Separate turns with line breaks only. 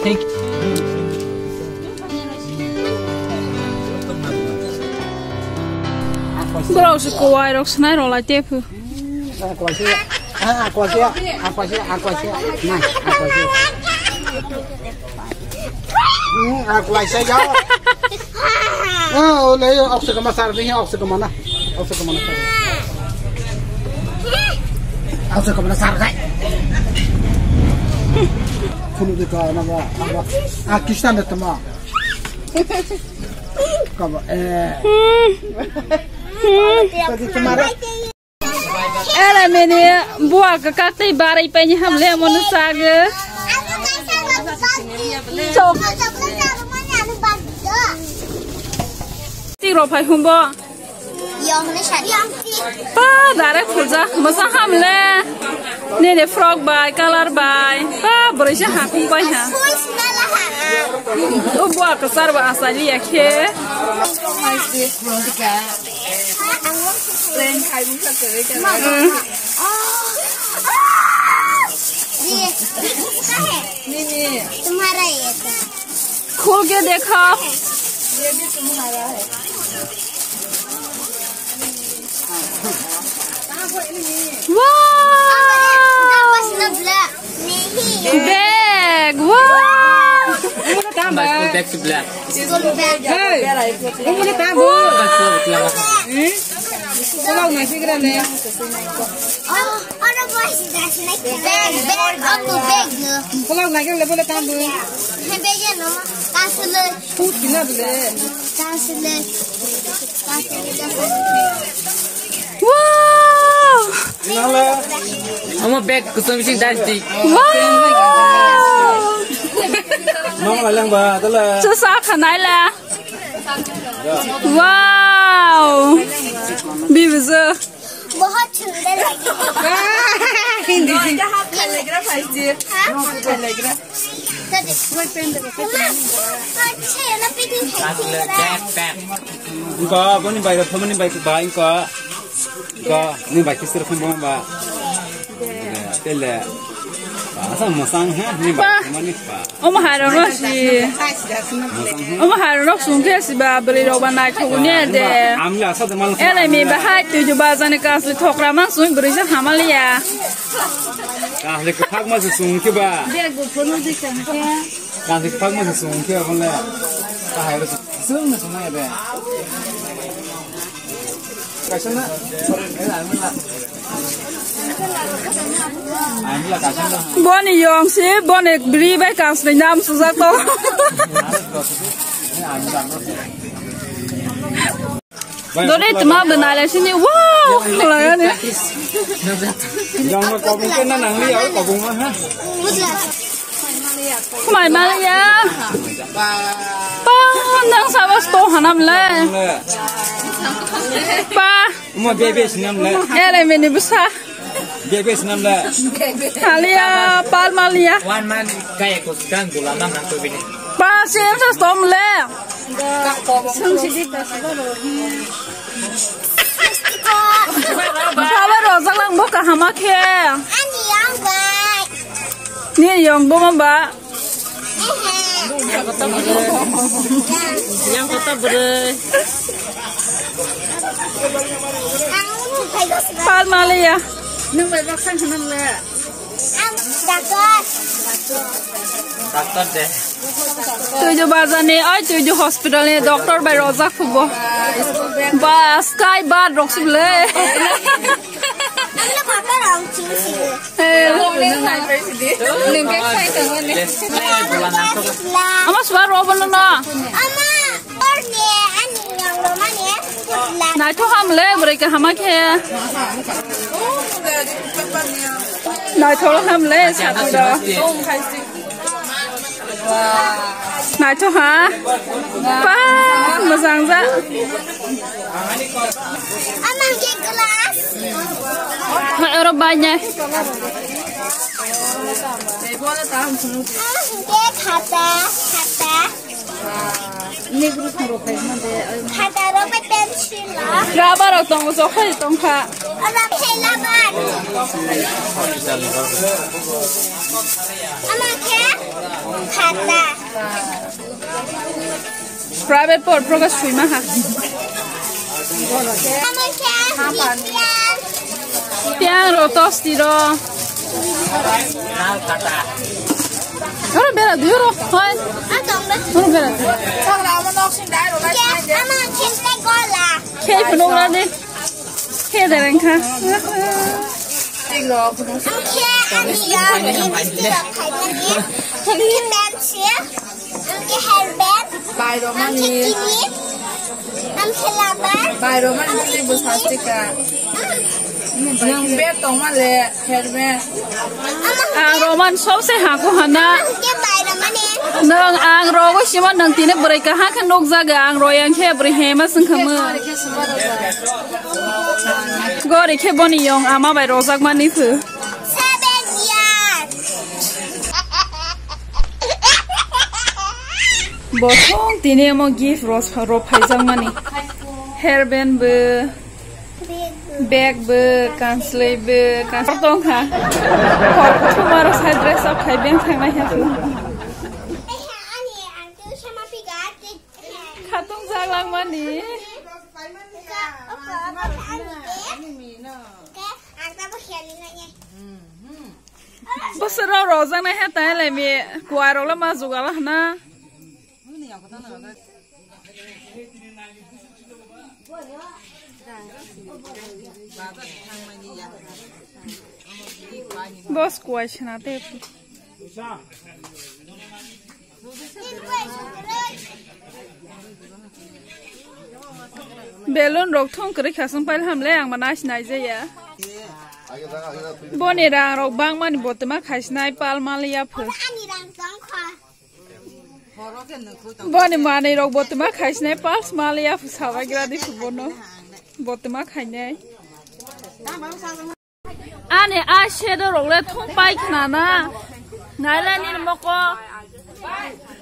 Thank
Bro, se kuai rok snai ro la tepu.
Aku sih. Nah, aku sih jauh. Oh, leo aku ke masar ni, aku ke mana? Aku ke mana? Aku ke mana sar kai? Kunu dekat nama Pakistan itu mah. Kamu Tadi kemarin.
Meni buah ke kakti barai penyi hamle monusaga. Cok. Tiro pai humbo. Pa dare puja masa hamle. Nene frog bai color bai. Pa berisha hakum bai ha. Buah ke sarwa asali ya ke. Lên khai muốn thật sự cho Nini तुम्हारा ये खोल के देखो ये भी तुम्हारा है bag
back to black.
Kalau nggak sih keren ya?
Orang bos bag aku bag nu.
Kalau nggak kan boleh tampil.
Bagnya nama kasle.
Putina boleh.
Kasle.
Wow.
Nala.
Ama bag kusum sih dasti.
Wow.
Mama lang ba? Tala.
Susah kanai lah. Wow. Bivuze.
बहुत सुंदर लगी
Hindi.
telegraph है telegraph अच्छा है ना पिटी
Ika, apa ni baik? Apa ni baik? Baik Ika, ni baik kisah pun ba. Tela. Asal masang ha? Ni baik mana ba?
Oma harap sih. Oma harap sungguh sih beli roban naik punya deh.
Amla asal temal.
Elemi bahaya tujuh bazan kasih thokraman sungguh berisah hamal ya.
Kasih kepak masih sungguh ba.
Biar gue penuh di sana.
Kasih kepak masih sungguh apa le? Harus sungguh semua ya deh. Kasihna. Amla kasihna.
Boni yong sih, boni beli baik kasih nyam susah toh. Dori cuma benar sini, wow, mulai nih.
Jangan kau mungkin nangli ya, kau bunga ha.
Mai mana ya? Pa, nang sawas toh hanam le. Pa,
Umma bebe sinam le.
meni besar.
Bebe sinam le.
Kalia, pal malia.
One man kayak kuskan gula nam nang tu bini.
Pa, siapa stom le? Kalau rozak lang buka hamak ya.
Ani yang baik
Ni yang boma ba?
Yang kata ber.
Pal malia.
Am dapat
Doktor deh.
Tujuh bazar ni, tujuh hospital ni doktor by rozak fubo. Ba sky bar roks le.
Amla papa orang cici
Gula nam tu.
Ama suara roban na.
Ama orne ani yang roman ya
Na tu ham le mereka hamak ya. Na tu ham le satu dah. Na tu ha. Pa, masangza.
Ama ke kelas
Ha orang banyak.
ke kata kata roba pensil lah
Berapa orang tong usah kau tong ha.
Orang helaman. Anak ke? Kata.
private port progress sui ma ha
Anak ke? Pian.
piang ro tos ti ro
Nal kata.
ro bera du ro hoi
Atong dah.
ro bera
Ya, anak kita gola.
ke phunong ra ni ke de ren kha
Amke aniya. Amke bensia. Amke hairband. Amke kinit. Amke laban.
Bài đó mà đi bus plastic à? Nhưng bé tông mà lẹ, hết bé.
ang ro man so se ha ko hana
Amke bayra mane.
nang ang ro ko sima nang tine brai ka ha kan nok jaga ang ro yang ke brai he ma sing kham gori ke boni yong ama bai rozak man ni phu
7 years.
bothong tine mo gift ros ro phaijang mani hairband bu bag bu kanslei bu tong ha kor thumar sa dress up khai beng thang na ha phu
Ani antu sama pigati.
khatong jaglang mani bosro rozang na ha ta le mi kwa ro la ma jugala na bos kwa chna te belon rok thong kri khasang pail hamle ang mana sinai je ya boni rang rok bang mani botma khaisnai pal malia phu boni mani rok botma khaisnai pal malia phu sawa gradi phu bono botma khainai ane a shedo rok le thong pai khna na ngai la ni moko